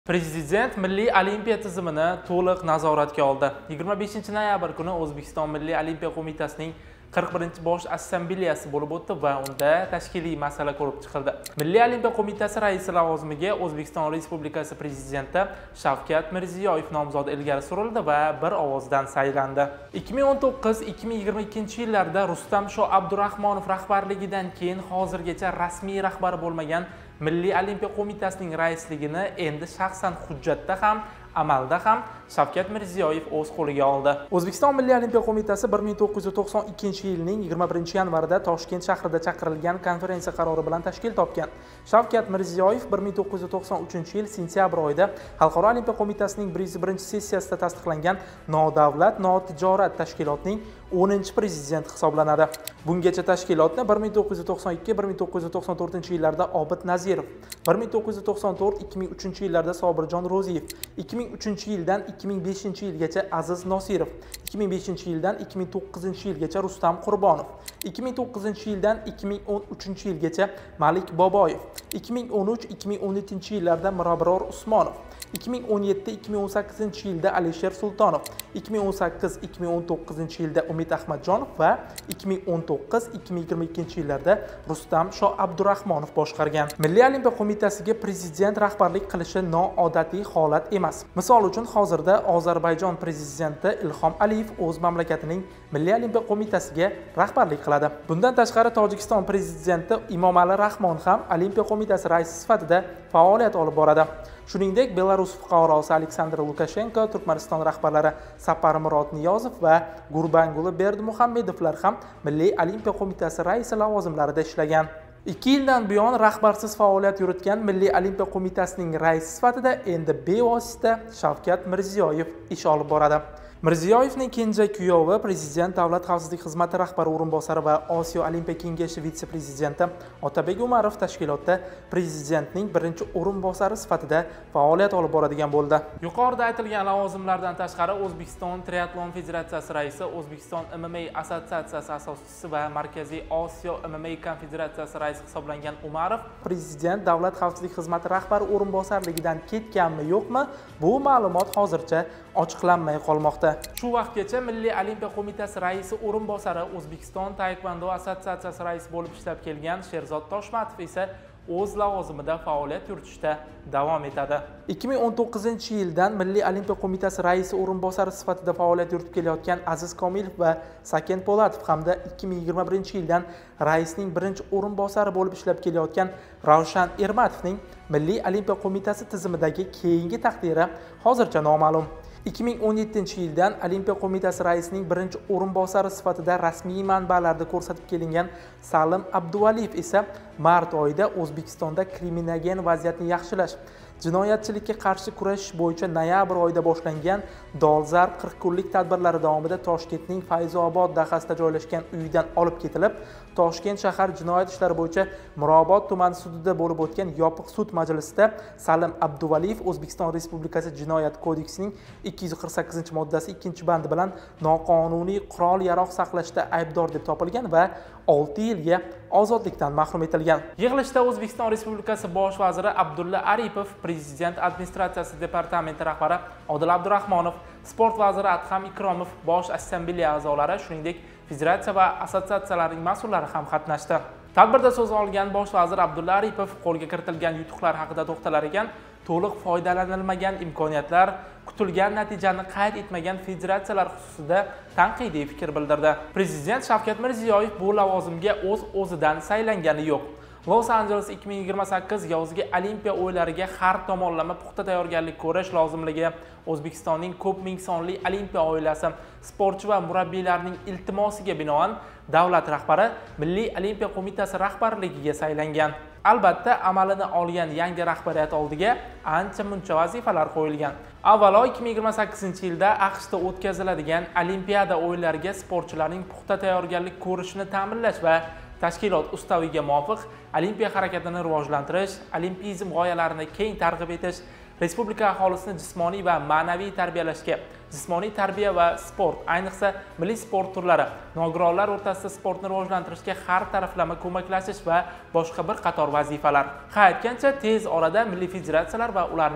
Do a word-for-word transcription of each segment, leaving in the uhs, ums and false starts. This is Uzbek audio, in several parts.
Prezident Milliy olimpiya tizimini to'liq nazoratga oldi. yigirma beshinchi noyabr kuni O'zbekiston Milliy olimpiya qo'mitasining qirq birinchi bosh assambleyasi bo'lib o'tdi va unda tashkiliy masala ko'rib chiqildi. Milliy olimpiya qo'mitasi raisi lavozimiga O'zbekiston Respublikasi prezidenti Shavkat Mirziyoyev nomzodi ilgari surildi va bir ovozdan saylandi. ikki ming o'n to'qqiz ikki ming yigirma ikkinchi yillarda Rustam Sho Abdurahmonov rahbarligidan keyin hozirgacha rasmiy rahbari bo'lmagan Milliy olimpiya qo'mitasining raisligini endi shaxsan hujjatda ham amalda ham Shavkat Mirziyoyev o'z qo'liga oldi. O'zbekiston Milliy olimpiya qo'mitasi bir ming to'qqiz yuz to'qson ikkinchi yilning yigirma birinchi yanvarida Toshkent shahrida chaqirilgan konferensiya qarori bilan tashkil topgan. Shavkat Mirziyoyev bir ming to'qqiz yuz to'qson uchinchi yil sentyabr oyida Xalqaro olimpiya qo'mitasining birinchi sessiyasida tasdiqlangan nodavlat notijorat tashkilotning o'ninchi prezidenti hisoblanadi. Bungacha tashkilotni bir ming to'qqiz yuz to'qson ikki bir ming to'qqiz yuz to'qson to'rtinchi yillarda Obid Nazirov, bir ming to'qqiz yuz to'qson to'rt ikki ming uchinchi yillarda Sobirjon Ro'ziyev, ikki ming uchinchi yildan ikki ming beshinchi yilgacha Aziz Nosirov, ikki ming beshinchi yildan ikki ming to'qqizinchi yilgacha Rustam Qurbonov, ikki ming to'qqizinchi yildan ikki ming o'n uchinchi yilgacha Malik Boboyev, ikki ming o'n uch ikki ming o'n yettinchi yillarda Mirabror Usmonov, ikki ming o'n yetti ikki ming o'n sakkizinchi yilda Alisher Sultonov, ikki ming o'n sakkiz ikki ming o'n to'qqizinchi yilda Umid Ahmadjonov va ikki ming o'n to'qqiz ikki ming yigirma ikkinchi yillarda Rustam Sho Abdurahmonov boshqargan. Milliy olimpiya qo'mitasiga prezident rahbarlik qilishi noodatiy holat emas. Misol uchun, hozirda Ozarbayjon prezidenti Ilhom Aliyev o'z mamlakatining Milliy olimpiya qo'mitasiga rahbarlik qiladi. Bundan tashqari Tojikiston prezidenti Imomali Rahmon ham olimpiya qo'mitasi raisi sifatida faoliyat olib boradi. Shuningdek, Belarus fuqarosi Aleksandr Lukashenko, Turkmaniston rahbarlari Saparmurod Niyozov va Gurbanguli Berdimuhammedovlar ham Milliy olimpiya qo'mitasi raisi lavozimlarida ishlagan. ikki yildan buyon rahbarsiz faoliyat yuritgan Milliy olimpiya qo'mitasining raisi sifatida endi bevosita Shavkat Mirziyoyev ish olib boradi. Mirziyoyevning kenja kuyovi prezident Davlat xavfsizlik xizmati rahbari o'rinbosari va Osiyo olimpiya kengashi vitse-prezidenti Otabek Umarov tashkilotda prezidentning birinchi o'rinbosari sifatida faoliyat olib boradigan bo'ldi. Yuqorida aytilgan lavozimlardan tashqari O'zbekiston Triatlon federatsiyasi raisi, O'zbekiston M M A assotsiatsiyasi asoschisi va Markaziy Osiyo M M A konfederatsiyasi raisi hisoblangan Umarov prezident Davlat xavfsizlik xizmati rahbari o'rinbosarligidan ketganmi yo'qmi, bu ma'lumot hozircha ochiqlanmay qolmoqda. Shu vaqtgacha Milliy olimpiya qo'mitasi raisi o'rinbosari, O'zbekiston Taekwondo assotsiatsiyasi raisi bo'lib ishlab kelgan Sherzod Toshmatov esa o'z lavozimida faoliyat yuritishda davom etadi. ikki ming o'n to'qqizinchi yildan Milliy olimpiya qo'mitasi raisi o'rinbosari sifatida faoliyat yuritib kelayotgan Aziz Komilov va Saken Po'latov hamda ikki ming yigirma birinchi yildan raisning birinchi o'rinbosari bo'lib ishlab kelayotgan Ravshan Ermatovning Milliy olimpiya qo'mitasi tizimidagi keyingi taqdiri hozircha noma'lum. ikki ming o'n yettinchi yildan Olimpiya qo'mitasi raisining birinchi o'rinbosari sifatida rasmiy manbalarda ko'rsatib kelingan Salim Abduvaliyev esa mart oyida O'zbekistonda kriminogen vaziyatni yaxshilash, jinoyatchilikka qarshi kurashish bo'yicha noyabr oyida boshlangan dolzarb qirq kunlik tadbirlari davomida Toshkentning Fayzobod dahasida joylashgan uyidan olib ketilib, Toshkent shahar jinoyat ishlari bo'yicha Mirobod tuman sudida bo'lib o'tgan yopiq sud majlisida Salim Abduvaliyev O'zbekiston Respublikasi Jinoyat kodeksining ikki yuz qirq sakkizinchi moddasi ikkinchi bandi bilan noqonuniy qurol-yarog' saqlashda aybdor deb topilgan va olti yilga ozodlikdan mahrum etilgan. Yig'ilishda O'zbekiston Respublikasi bosh vaziri Abdulla Aripov, Prezident administratsiyasi departamenti rahbari Odil Abdurahmonov, sport vaziri Adham Ikromov, bosh assambleya a'zolari, shuningdek federatsiya va assotsiatsiyalarning mas'ullari ham qatnashdi. Tadbirda so'z olgan bosh vazir Abdulla Aripov qo'lga kiritilgan yutuqlar haqida to'xtalar ekan, to'liq foydalanilmagan imkoniyatlar, kutilgan natijani qayd etmagan federatsiyalar xususida tanqidiy fikr bildirdi. Prezident Shavkat Mirziyoyev bu lavozimga o'z o'zidan saylangani yo'q. Los Angeles ikki ming yigirma sakkiz yozgi Olimpiya o'yinlariga har tomonlama puxta tayyorgarlik ko'rish lozimligi, O'zbekistonning ko'p ming sonli Olimpiya oilasi, sportchi va murabbiylarning iltimosiga binoan davlat rahbari Milliy olimpiya qo'mitasi rahbarligiga saylangan. Albatta, amalini olgan yangi rahbariyat oldiga ancha muncha vazifalar qo'yilgan. Avvalo, ikki ming yigirma sakkizinchi yilda AQShda o'tkaziladigan Olimpiada o'yinlariga sportchilarning puxta tayyorgarlik ko'rishini ta'minlash va tashkilot ustaviga muvofiq olimpiya harakatini rivojlantirish, olimpizm g'oyalarini keng targ'ib etish, respublika aholisini jismoniy va ma'naviy tarbiyalashga, jismoniy tarbiya va sport, ayniqsa milliy sport turlari, nogironlar o'rtasida sportni rivojlantirishga har taraflama ko'maklashish va boshqa bir qator vazifalar. Qayd etgancha, tez orada milliy federatsiyalar va ularning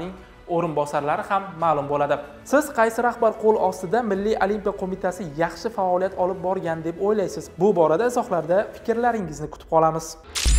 o'rinbosarlari ham ma'lum bo'ladi. Siz qaysi rahbar qo'l ostida Milliy Olimpiya qo'mitasi yaxshi faoliyat olib borgan deb o'ylaysiz? Bu borada izohlarda fikrlaringizni kutib qolamiz.